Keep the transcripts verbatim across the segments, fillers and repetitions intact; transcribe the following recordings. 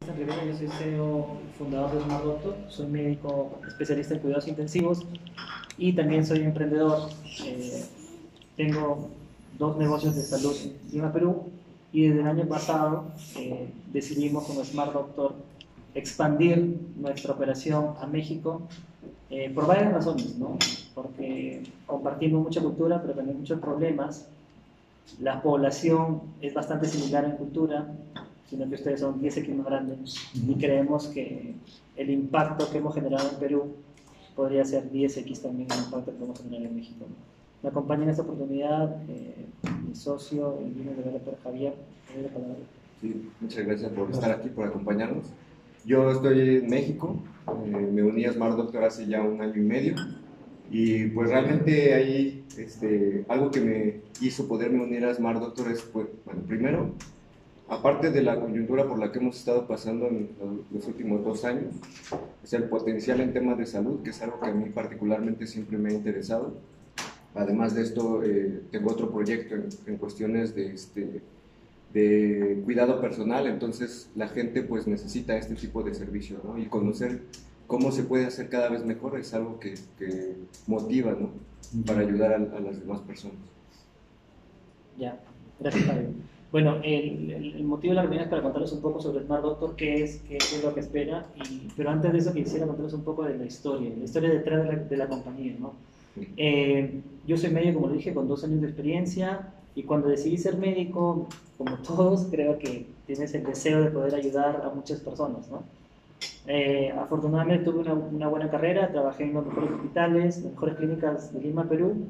Cristian Rivera, yo soy C E O fundador de Smart Doctor, soy médico especialista en cuidados intensivos y también soy emprendedor. Eh, tengo dos negocios de salud en Lima, Perú, y desde el año pasado eh, decidimos con Smart Doctor expandir nuestra operación a México eh, por varias razones, ¿no? Porque compartimos mucha cultura, pero también muchos problemas. La población es bastante similar en cultura, sino que ustedes son diez equis más grandes y creemos que el impacto que hemos generado en Perú podría ser diez equis también el impacto que podemos generar en México. Me acompaña en esta oportunidad eh, mi socio, el business developer Javier. Sí, muchas gracias por estar aquí, por acompañarnos. Yo estoy en México, eh, me uní a Smart Doctor hace ya un año y medio y pues realmente ahí este, algo que me hizo poderme unir a Smart Doctor es, pues, bueno, primero, aparte de la coyuntura por la que hemos estado pasando en los últimos dos años, es el potencial en temas de salud, que es algo que a mí particularmente siempre me ha interesado. Además de esto, eh, tengo otro proyecto en, en cuestiones de, este, de cuidado personal, entonces la gente pues necesita este tipo de servicios, ¿no? Y conocer cómo se puede hacer cada vez mejor es algo que, que motiva, ¿no? Para ayudar a, a las demás personas. Ya, gracias, Javier. Bueno, el, el, el motivo de la reunión es para contarles un poco sobre Smart Doctor, qué es, qué es lo que espera, y, pero antes de eso quisiera contarles un poco de la historia, la historia detrás de la, de la compañía, ¿no? Eh, yo soy médico, como lo dije, con dos años de experiencia, y cuando decidí ser médico, como todos, creo que tienes el deseo de poder ayudar a muchas personas, ¿no? Eh, afortunadamente tuve una, una buena carrera, trabajé en los mejores hospitales, las mejores clínicas de Lima, Perú,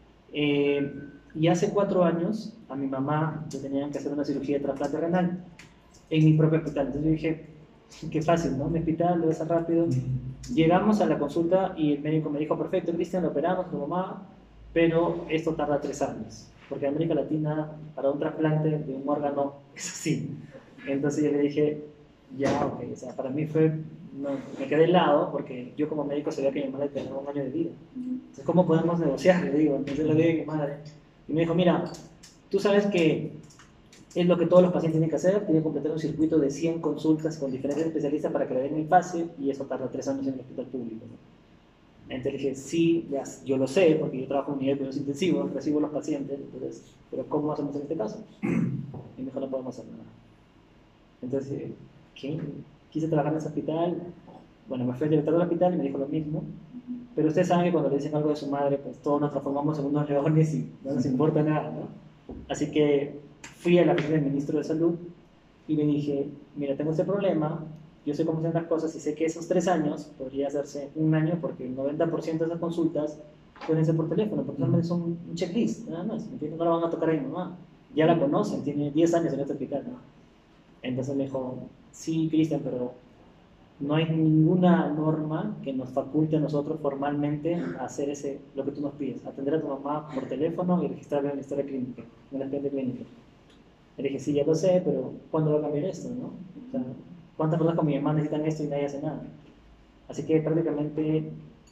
eh, y hace cuatro años a mi mamá le tenían que hacer una cirugía de trasplante renal en mi propio hospital. Entonces yo dije, qué fácil, ¿no? Mi hospital lo hace rápido. Llegamos a la consulta y el médico me dijo, perfecto, Cristian, lo operamos a tu mamá, pero esto tarda tres años, porque en América Latina para un trasplante de un órgano es así. Entonces yo le dije, ya, ok, o sea, para mí fue, no, me quedé helado, porque yo como médico sabía que mi madre tenía un año de vida. Entonces, ¿cómo podemos negociar? Le digo, entonces le digo a mi madre. Y me dijo, mira, tú sabes que es lo que todos los pacientes tienen que hacer, tienen que completar un circuito de cien consultas con diferentes especialistas para que le den el pase, y eso tarda tres años en el hospital público, ¿no? Entonces dije, sí, ya, yo lo sé, porque yo trabajo en unidad de cuidados intensivos, recibo los pacientes, entonces, pero ¿cómo hacemos en este caso? Y me dijo, no podemos hacer nada. Entonces, ¿qué? Quise trabajar en ese hospital, bueno, me fui al director del hospital y me dijo lo mismo, pero ustedes saben que cuando le dicen algo de su madre, pues todos nos transformamos en unos leones y no nos importa nada, ¿no? Así que fui a la oficina del ministro de Salud y le dije, mira, tengo este problema, yo sé cómo se hacen las cosas y sé que esos tres años podría hacerse un año, porque el noventa por ciento de esas consultas pueden ser por teléfono, porque solamente son un checklist, nada más, ¿entiendes? No la van a tocar a mi mamá, ya la conocen, tiene diez años en este hospital, ¿no? Entonces me dijo, sí, Cristian, pero no hay ninguna norma que nos faculte a nosotros formalmente a hacer ese, lo que tú nos pides, atender a tu mamá por teléfono y registrarla en la historia clínica, en la expediente clínica. Le dije, sí, ya lo sé, pero ¿cuándo va a cambiar esto, no? O sea, ¿cuántas personas con mi mamá necesitan esto y nadie hace nada? Así que prácticamente,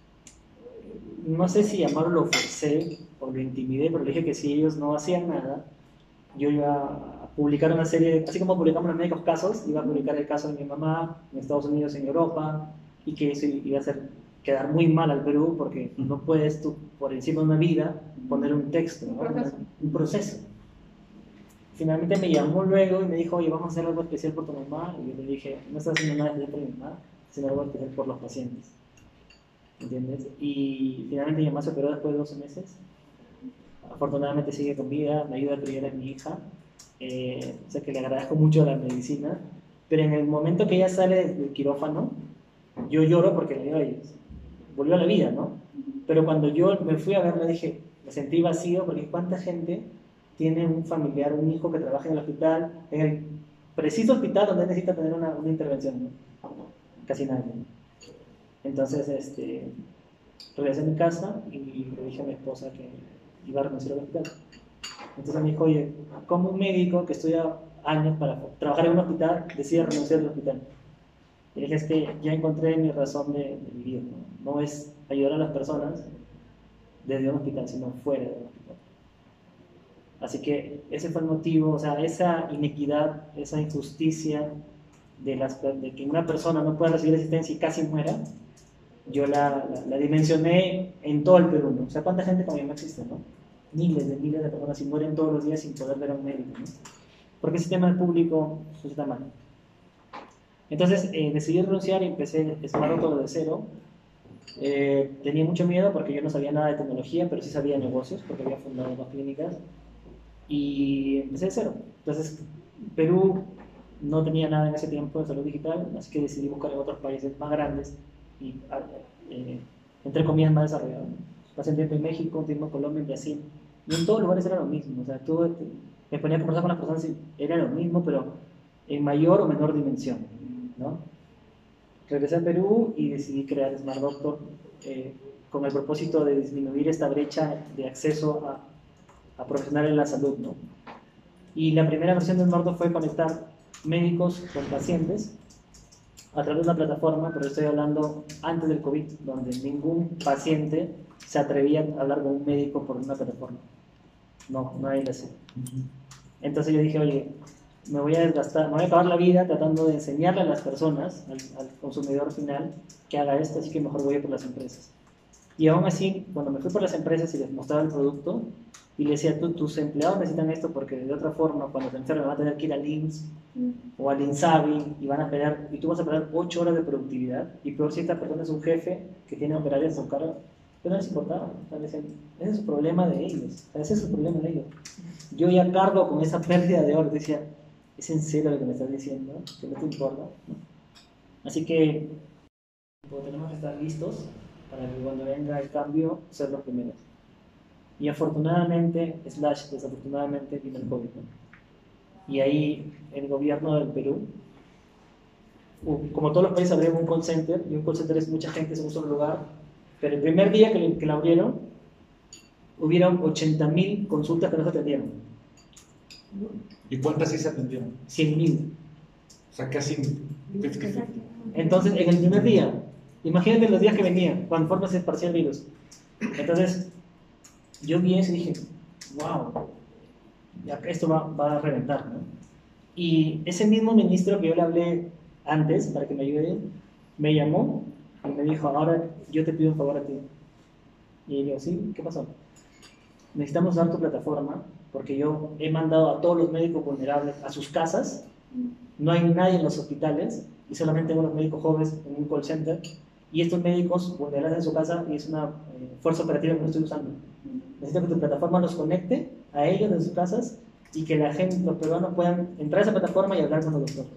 no sé si llamarlo lo forcé o lo intimidé, pero le dije que si ellos no hacían nada, yo iba a publicar una serie, así como publicamos los médicos casos, iba a publicar el caso de mi mamá en Estados Unidos, en Europa, y que eso iba a hacer quedar muy mal al Perú, porque no puedes tú, por encima de una vida, poner un texto, ¿no? Un proceso. Un proceso. Finalmente me llamó luego y me dijo, oye, vamos a hacer algo especial por tu mamá, y yo le dije, no estás haciendo nada especial por mi mamá, sino algo especial por los pacientes, ¿entiendes? Y finalmente mi mamá se operó después de doce meses. Afortunadamente sigue con vida, me ayuda a criar a mi hija, eh, o sea que le agradezco mucho a la medicina, pero en el momento que ella sale del quirófano, yo lloro porque le digo, oye, volvió a la vida, ¿no? Pero cuando yo me fui a verla dije, me sentí vacío, porque cuánta gente tiene un familiar, un hijo que trabaja en el hospital, en el preciso hospital donde necesita tener una, una intervención, ¿no? Casi nadie, ¿no? Entonces, este, regresé a mi casa y le dije a mi esposa que iba a renunciar al hospital. Entonces me dijo, oye, ¿cómo un médico que estudia años para trabajar en un hospital decide renunciar al hospital? Y le dije, es que ya encontré mi razón de, de vivir, ¿no? No es ayudar a las personas desde un hospital, sino fuera del hospital. Así que ese fue el motivo, o sea, esa inequidad, esa injusticia de, las, de que una persona no pueda recibir asistencia y casi muera, yo la, la, la dimensioné en todo el Perú, ¿no? O sea, ¿cuánta gente como yo no existe, no? Miles de miles de personas y mueren todos los días sin poder ver a un médico, ¿no? Porque el sistema público pues, está mal. Entonces eh, decidí renunciar y empecé Smart todo de cero. Eh, tenía mucho miedo porque yo no sabía nada de tecnología, pero sí sabía negocios porque había fundado dos clínicas y empecé de cero. Entonces, Perú no tenía nada en ese tiempo de salud digital, así que decidí buscar en otros países más grandes y, eh, entre comillas, más desarrollados. Pasé un tiempo en México, un tiempo en Colombia, en Brasil, y en todos lugares era lo mismo. O sea, tú, me ponía a conversar con las personas y era lo mismo, pero en mayor o menor dimensión, ¿no? Regresé a Perú y decidí crear Smart Doctor eh, con el propósito de disminuir esta brecha de acceso a, a profesionales en la salud, ¿no? Y la primera versión de Smart Doctor fue conectar médicos con pacientes a través de una plataforma, pero estoy hablando antes del COVID, donde ningún paciente se atrevía a hablar con un médico por una plataforma. No, nadie lo hacía. Entonces yo dije, oye, me voy a desgastar, me voy a acabar la vida tratando de enseñarle a las personas, al, al consumidor final, que haga esto, así que mejor voy a por las empresas. Y aún así, cuando me fui por las empresas y les mostraba el producto, y les decía, tú, tus empleados necesitan esto porque de otra forma, cuando se enfermen van a tener que ir al I M S S mm. o al INSABI y van a perder, y tú vas a perder ocho horas de productividad, y peor si esta persona es un jefe que tiene operarios a su cargo, pero no les importaba. Ese es su problema de ellos, ese es su problema de ellos. Yo ya cargo con esa pérdida de horas, decía, ¿es en serio lo que me estás diciendo? ¿Que no te importa? ¿No? Así que pues, tenemos que estar listos para que cuando venga el cambio, ser los primeros. Y afortunadamente, slash desafortunadamente, vino el COVID, ¿no? Y ahí el gobierno del Perú, como todos los países abrieron un call center, y un call center es mucha gente en un solo lugar, pero el primer día que, que la abrieron, hubieron ochenta mil consultas que no se atendieron. ¿Y cuántas sí se atendieron? cien mil. O sea, casi... Entonces, en el primer día, imagínate los días que venían, cuando forma se esparcía el virus. Entonces, yo vi eso y dije, wow, esto va, va a reventar, ¿no? Y ese mismo ministro que yo le hablé antes, para que me ayude, me llamó y me dijo, ahora yo te pido un favor a ti. Y yo digo, sí, ¿qué pasó? Necesitamos usar tu plataforma, porque yo he mandado a todos los médicos vulnerables a sus casas, no hay nadie en los hospitales, y solamente tengo los médicos jóvenes en un call center, y estos médicos vulnerables en su casa, y es una eh, fuerza operativa que no estoy usando. Necesito que tu plataforma los conecte a ellos en sus casas, y que la gente, los peruanos puedan entrar a esa plataforma y hablar con los doctores.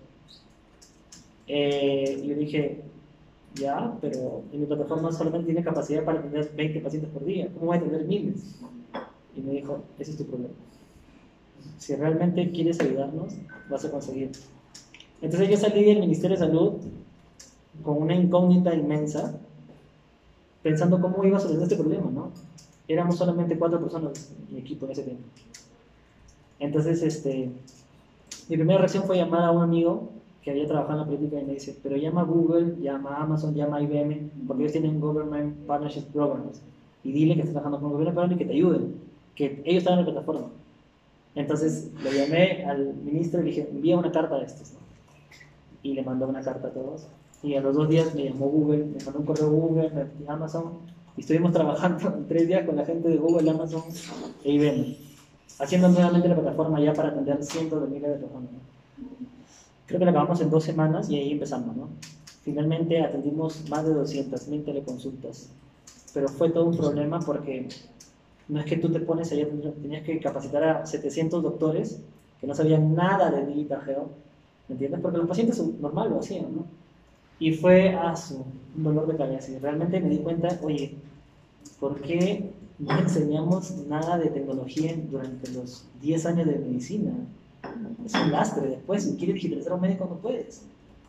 Eh, yo dije, ya, pero en mi plataforma solamente tiene capacidad para atender veinte pacientes por día, ¿cómo voy a atender miles? Y me dijo, ese es tu problema. Si realmente quieres ayudarnos, vas a conseguir. Entonces yo salí del Ministerio de Salud con una incógnita inmensa, pensando cómo iba a solucionar este problema, ¿no? Éramos solamente cuatro personas en mi equipo en ese tiempo. Entonces, este, mi primera reacción fue llamar a un amigo que había trabajado en la política y me dice, pero llama a Google, llama a Amazon, llama a I B M, porque ellos tienen Government Partnership Programs, y dile que estás trabajando con el gobierno peruano y que te ayuden, que ellos están en la plataforma. Entonces le llamé al ministro y le dije, envía una carta a estos, ¿no? Y le mandó una carta a todos. Y a los dos días me llamó Google, me mandó un correo Google, Amazon, y estuvimos trabajando en tres días con la gente de Google, Amazon e I B M, haciendo nuevamente la plataforma ya para atender cientos de miles de personas, ¿no? Creo que la acabamos en dos semanas y ahí empezamos, ¿no? Finalmente atendimos más de doscientas mil teleconsultas, pero fue todo un problema porque no es que tú te pones allá, tenías que capacitar a setecientos doctores que no sabían nada de Digital Health, ¿me entiendes? Porque los pacientes normal lo hacían, ¿no? Y fue a su un dolor de cabeza y realmente me di cuenta, oye, ¿por qué no enseñamos nada de tecnología durante los diez años de medicina? Es un lastre después, si quieres digitalizar a un médico no puedes.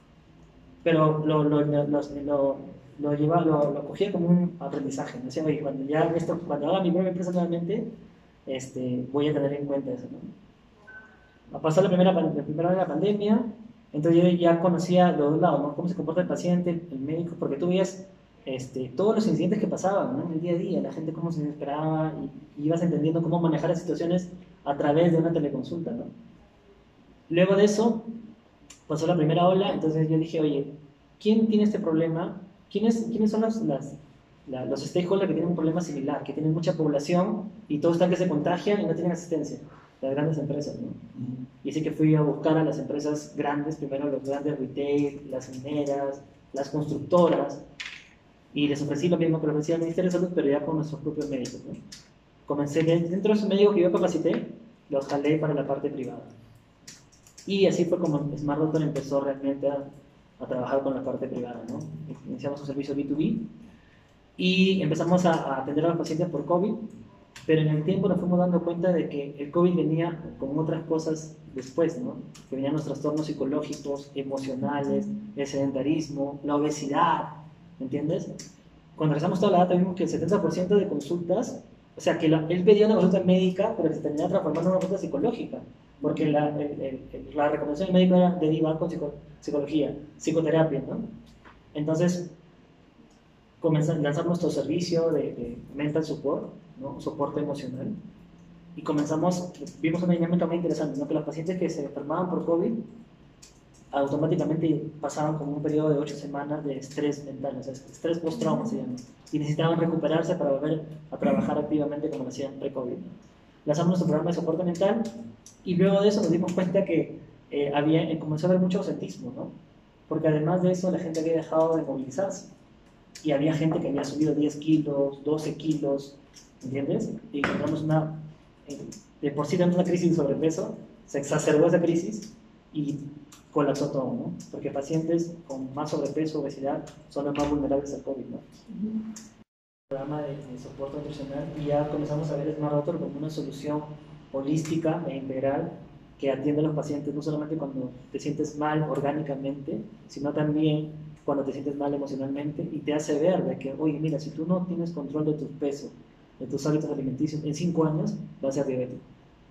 Pero lo, lo, lo, lo, lo, lo, lleva, lo, lo cogía como un aprendizaje, ¿no? Decía, oye, cuando, ya esto, cuando haga mi propia empresa nuevamente, este, voy a tener en cuenta eso, ¿no? Pasó la primera, la primera de la pandemia, entonces yo ya conocía los dos lados, ¿no? Cómo se comporta el paciente, el médico, porque tú veías este, todos los incidentes que pasaban, ¿no? En el día a día, la gente cómo se desesperaba y, y ibas entendiendo cómo manejar las situaciones a través de una teleconsulta, ¿no? Luego de eso, pasó la primera ola, entonces yo dije, oye, ¿quién tiene este problema? ¿Quiénes, quiénes son las, las, la, los stakeholders que tienen un problema similar, que tienen mucha población y todos están que se contagian y no tienen asistencia? Las grandes empresas, ¿no? Uh-huh. Y así que fui a buscar a las empresas grandes, primero los grandes retail, las mineras, las constructoras, y les ofrecí lo mismo que le ofrecía al Ministerio de Salud, pero ya con nuestros propios médicos, ¿no? Comencé dentro de esos médicos que yo capacité, los jalé para la parte privada. Y así fue como Smart Doctor empezó realmente a, a trabajar con la parte privada, ¿no? Iniciamos un servicio B dos B y empezamos a, a atender a los pacientes por COVID, pero en el tiempo nos fuimos dando cuenta de que el COVID venía con otras cosas después, ¿no? Que venían los trastornos psicológicos, emocionales, el sedentarismo, la obesidad, ¿me entiendes? Cuando revisamos toda la data vimos que el setenta por ciento de consultas, o sea, que la, él pedía una consulta médica, pero se terminaba transformando en una consulta psicológica, porque la, el, el, la recomendación del médico era derivar con psico, psicología, psicoterapia, ¿no? Entonces, comenzamos, lanzamos nuestro servicio de, de mental support, ¿no? Soporte emocional, y comenzamos, vimos una dinámica muy interesante, ¿no? Que los pacientes que se enfermaban por COVID automáticamente pasaban como un periodo de ocho semanas de estrés mental, o sea, estrés post-trauma se llama, y necesitaban recuperarse para volver a trabajar activamente como lo hacían pre-COVID. Lanzamos nuestro programa de soporte mental y luego de eso nos dimos cuenta que eh, había, eh, comenzó a haber mucho ausentismo, ¿no? Porque además de eso la gente había dejado de movilizarse y había gente que había subido diez kilos, doce kilos, ¿entiendes? Y encontramos una, eh, de por sí tenemos una crisis de sobrepeso, se exacerbó esa crisis y colapsó todo, ¿no? Porque pacientes con más sobrepeso, obesidad, son los más vulnerables al COVID, ¿no? Uh-huh. Programa de, de soporte nutricional y ya comenzamos a ver Smart Doctor como una solución holística e integral que atiende a los pacientes no solamente cuando te sientes mal orgánicamente, sino también cuando te sientes mal emocionalmente y te hace ver de que, oye, mira, si tú no tienes control de tu peso, de tus hábitos alimenticios, en cinco años vas a ser diabético.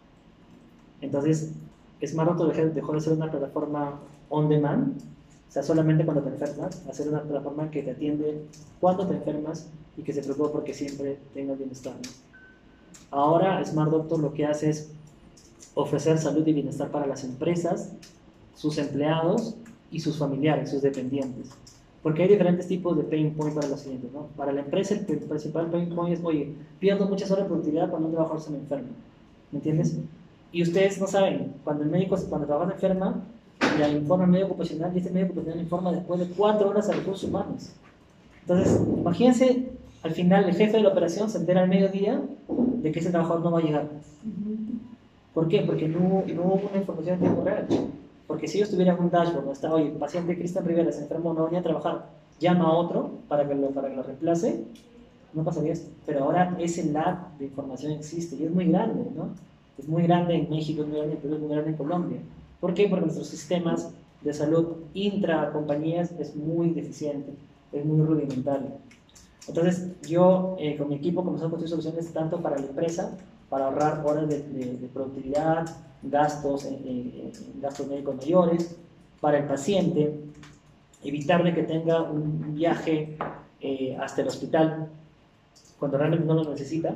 Entonces, Smart Doctor dejó de ser una plataforma on demand, o sea, solamente cuando te enfermas, a ser una plataforma que te atiende cuando te enfermas y que se preocupa porque siempre tengas bienestar, ¿no? Ahora, Smart Doctor lo que hace es ofrecer salud y bienestar para las empresas, sus empleados y sus familiares, sus dependientes. Porque hay diferentes tipos de pain point para los clientes, ¿no? Para la empresa el principal pain point es, oye, pierdo muchas horas de productividad cuando un trabajador se me enferma, ¿me entiendes? Y ustedes no saben, cuando el médico, cuando el trabajador se enferma, le informa al medio ocupacional y este medio ocupacional informa después de cuatro horas a recursos humanos. Entonces, imagínense, al final el jefe de la operación se entera al mediodía de que ese trabajador no va a llegar. ¿Por qué? Porque no, no hubo una información en tiempo real. Porque si ellos tuvieran un dashboard donde está, oye, el paciente Cristian Rivera se enfermó, no venía a trabajar, llama a otro para que lo, para que lo reemplace, no pasaría esto. Pero ahora ese lag de información existe y es muy grande, ¿no? Es muy grande en México, es muy grande en Perú, es muy grande en Colombia. ¿Por qué? Porque nuestros sistemas de salud intra-compañías es muy deficiente, es muy rudimentario. Entonces, yo eh, con mi equipo comenzamos a construir soluciones tanto para la empresa, para ahorrar horas de, de, de productividad, gastos, eh, eh, gastos médicos mayores, para el paciente, evitar de que tenga un viaje eh, hasta el hospital cuando realmente no lo necesita,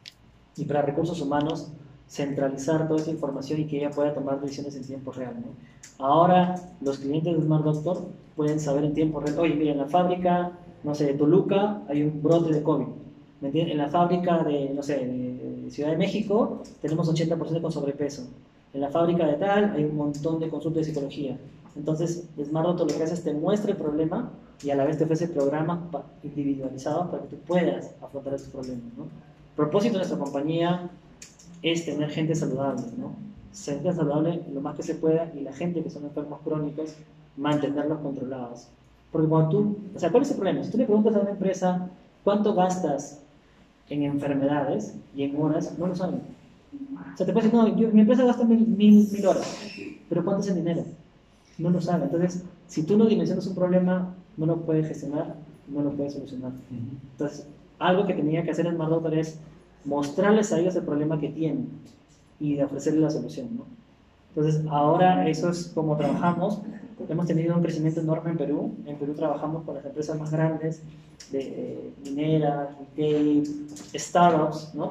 y para recursos humanos, centralizar toda esa información y que ella pueda tomar decisiones en tiempo real, ¿no? Ahora, los clientes de Smart Doctor pueden saber en tiempo real, oye, mira, en la fábrica, no sé, de Toluca hay un brote de COVID, ¿me entiendes? En la fábrica de, no sé, de Ciudad de México tenemos ochenta por ciento con sobrepeso, en la fábrica de tal hay un montón de consultas de psicología. Entonces, Smart Doctor lo que hace es te muestra el problema y a la vez te ofrece programas individualizados para que tú puedas afrontar esos problemas, ¿no? El propósito de nuestra compañía es tener gente saludable, ¿no? Gente saludable lo más que se pueda y la gente que son enfermos crónicos, mantenerlos controlados. Porque cuando tú, o sea, ¿cuál es el problema? Si tú le preguntas a una empresa cuánto gastas en enfermedades y en horas, no lo saben. O sea, te puedes decir, no, yo, mi empresa gasta mil, mil, mil horas, pero ¿cuánto es en dinero? No lo saben. Entonces, si tú no dimensionas un problema, no lo puedes gestionar, no lo puedes solucionar. Entonces, algo que tenía que hacer el Smart Doctor es mostrarles a ellos el problema que tienen y ofrecerles la solución, ¿no? Entonces, ahora eso es como trabajamos. Hemos tenido un crecimiento enorme en Perú. En Perú trabajamos con las empresas más grandes de eh, mineras, retail, startups, ¿no?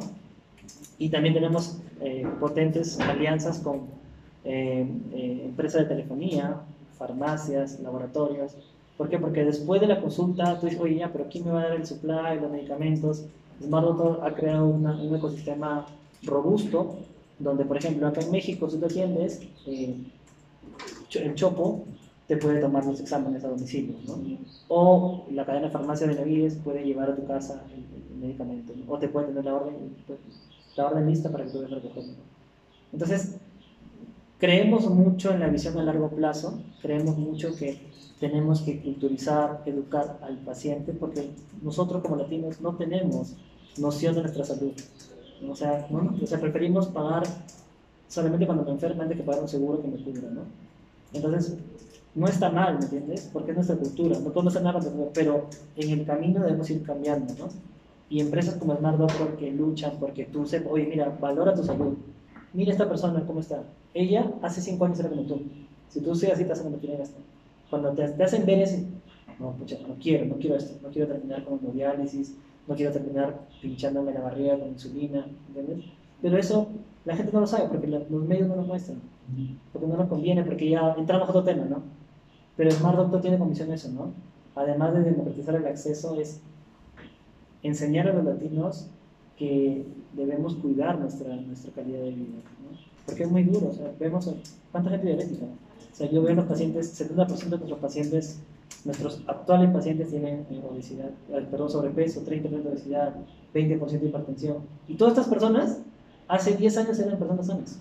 Y también tenemos eh, potentes alianzas con eh, eh, empresas de telefonía, farmacias, laboratorios. ¿Por qué? Porque después de la consulta tú dices, oye, ya, pero ¿quién me va a dar el supply, los medicamentos? Smart Doctor ha creado una, un ecosistema robusto, donde, por ejemplo, acá en México, si tú atiendes, eh, el Chopo te puede tomar los exámenes a domicilio, ¿no? O la cadena de farmacia de Navides puede llevar a tu casa el, el medicamento, ¿no? O te puede tener la orden, la orden lista para que tú vayas a recogerlo. Entonces, creemos mucho en la visión a largo plazo, creemos mucho que tenemos que culturizar, educar al paciente, porque nosotros como latinos no tenemos noción de nuestra salud. O sea, ¿no? O sea, preferimos pagar solamente cuando me enfermo antes que pagar un seguro que me cubra, ¿no? Entonces, no está mal, ¿me entiendes? Porque es nuestra cultura, no podemos hacer nada, pero en el camino debemos ir cambiando, ¿no? Y empresas como Smart Doctor que luchan porque tú sepas, oye, mira, valora tu salud. Mira esta persona, ¿cómo está? Ella hace cinco años era como tú. Si tú sigues así, te vas a convertir en esto. Cuando te, te hacen ver ese, no, pucha, no quiero, no quiero esto, no quiero terminar con hemodiálisis, no quiero terminar pinchándome la barriga con insulina, ¿entiendes? Pero eso la gente no lo sabe porque la, los medios no lo muestran, porque no nos conviene, porque ya entramos a otro tema, ¿no? Pero Smart Doctor tiene como misión eso, ¿no? Además de democratizar el acceso, es enseñar a los latinos que debemos cuidar nuestra, nuestra calidad de vida, ¿no? Porque es muy duro, o sea, vemos cuánta gente diabética. O sea, yo veo a los pacientes, setenta por ciento de nuestros pacientes, nuestros actuales pacientes tienen eh, obesidad, eh, perdón, sobrepeso, treinta por ciento de obesidad, veinte por ciento de hipertensión. Y todas estas personas, hace diez años eran personas sanas.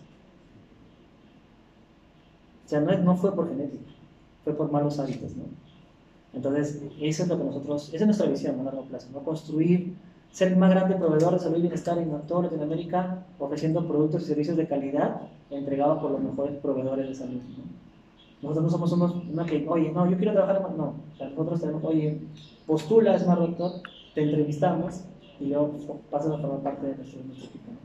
O sea, no, es, no fue por genética, fue por malos hábitos, ¿no? Entonces, eso es lo que nosotros, esa es nuestra visión a largo plazo, ¿no? Construir, ser el más grande proveedor de salud y bienestar en toda Latinoamérica, ofreciendo productos y servicios de calidad entregados por los mejores proveedores de salud, ¿no? Nosotros no somos unos, una que, oye, no, yo quiero trabajar en... No, o sea, nosotros tenemos, oye, postula a Smart Doctor, te entrevistamos y luego pasas a formar parte de nuestro, nuestro equipo.